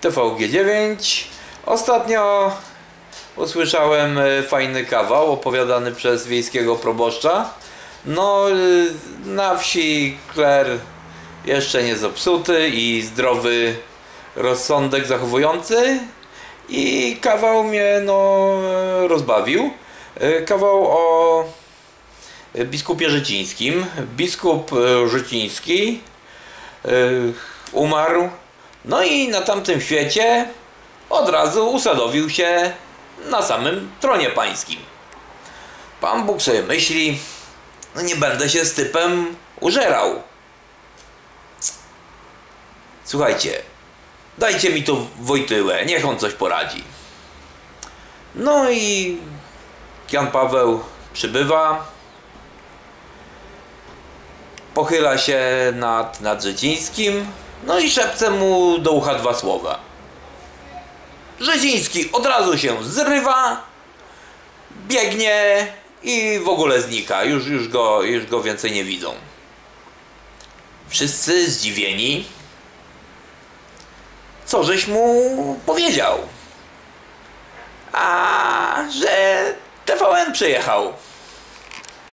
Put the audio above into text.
TVG9. Ostatnio usłyszałem fajny kawał opowiadany przez wiejskiego proboszcza. No, na wsi kler jeszcze nie zepsuty i zdrowy rozsądek zachowujący, i kawał mnie rozbawił. Kawał o biskupie Życińskim. Biskup Życiński umarł, no i na tamtym świecie od razu usadowił się na samym tronie pańskim. Pan Bóg sobie myśli, no nie będę się z typem użerał. Słuchajcie, dajcie mi to Wojtyłę, niech on coś poradzi. No i Jan Paweł przybywa, pochyla się nad Życińskim, no i szepce mu do ucha 2 słowa. Życiński od razu się zrywa, biegnie i w ogóle znika. Już go więcej nie widzą. Wszyscy zdziwieni. Co żeś mu powiedział? A że TVN przyjechał.